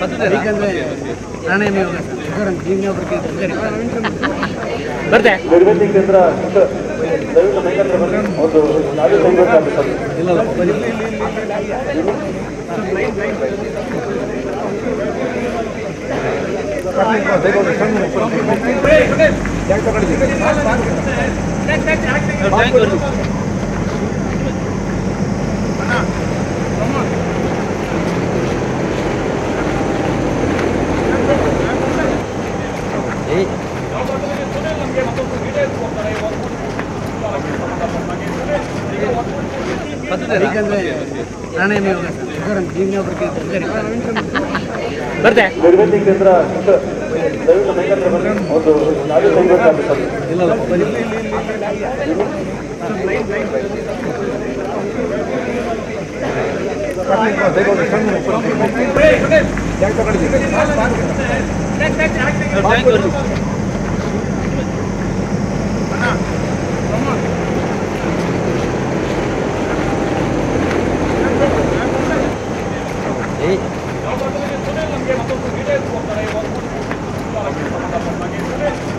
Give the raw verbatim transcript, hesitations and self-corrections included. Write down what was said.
ಯಾಕಂದರೆ ಪ್ರಾಣಾಯಾಮ ಯೋಗ ಸರ್ ಜೀವನ ಬಗ್ಗೆ ಬರ್ತೆ ಕೇಂದ್ರ ಇಲ್ಲ ಬನ್ನಿ ಯಾಕಂದರೆ ಪ್ರಾಣಾಯಾಮ ಯೋಗ ಸರ್ ಜೀವನ ಬಗ್ಗೆ ಬರ್ತೆ ಕೇಂದ್ರ ಇಲ್ಲ ಬನ್ನಿ ನಮಗೆ